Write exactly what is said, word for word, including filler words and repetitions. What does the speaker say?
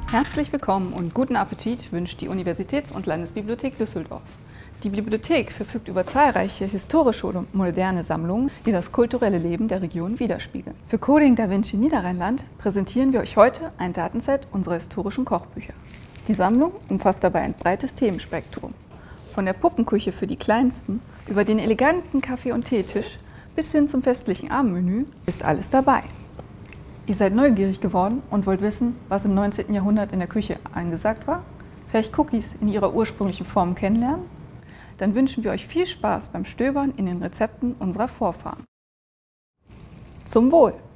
Herzlich willkommen und guten Appetit wünscht die Universitäts- und Landesbibliothek Düsseldorf. Die Bibliothek verfügt über zahlreiche historische und moderne Sammlungen, die das kulturelle Leben der Region widerspiegeln. Für Coding Da Vinci Niederrheinland präsentieren wir euch heute ein Datenset unserer historischen Kochbücher. Die Sammlung umfasst dabei ein breites Themenspektrum. Von der Puppenküche für die Kleinsten über den eleganten Kaffee- und Teetisch bis hin zum festlichen Abendmenü ist alles dabei. Ihr seid neugierig geworden und wollt wissen, was im neunzehnten Jahrhundert in der Küche angesagt war? Vielleicht Cookies in ihrer ursprünglichen Form kennenlernen? Dann wünschen wir euch viel Spaß beim Stöbern in den Rezepten unserer Vorfahren. Zum Wohl!